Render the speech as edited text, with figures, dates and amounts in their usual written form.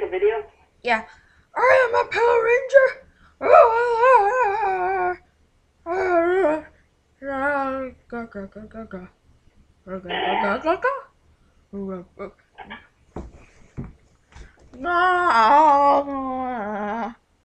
a video? Yeah. I am a Power Ranger. Go, go, go, go, go. Go, go, go, go, go, go. No.